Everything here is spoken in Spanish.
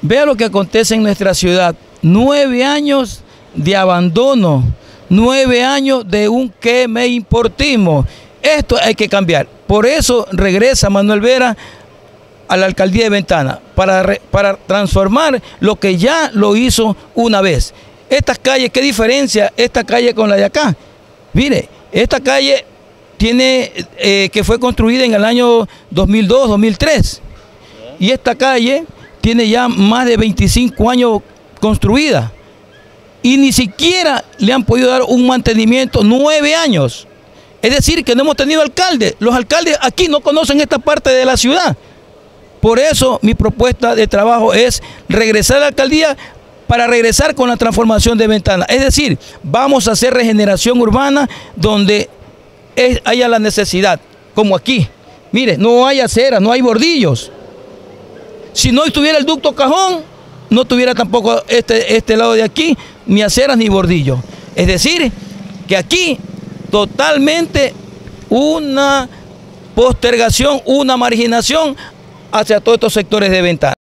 Vea lo que acontece en nuestra ciudad. 9 años de abandono, 9 años de un que me importismo. Esto hay que cambiar. Por eso regresa Manuel Vera a la alcaldía de Ventana, para transformar lo que ya lo hizo una vez. Estas calles, ¿qué diferencia esta calle con la de acá? Mire, esta calle tiene, que fue construida en el año 2002, 2003. Y esta calle tiene ya más de 25 años construida. Y ni siquiera le han podido dar un mantenimiento 9 años. Es decir, que no hemos tenido alcalde. Los alcaldes aquí no conocen esta parte de la ciudad. Por eso mi propuesta de trabajo es regresar a la alcaldía para regresar con la transformación de Ventana. Es decir, vamos a hacer regeneración urbana donde haya la necesidad, como aquí. Mire, no hay acera, no hay bordillos. Si no estuviera el ducto Cajón, no tuviera tampoco este lado de aquí, ni aceras ni bordillos. Es decir, que aquí totalmente una postergación, una marginación hacia todos estos sectores de Ventana.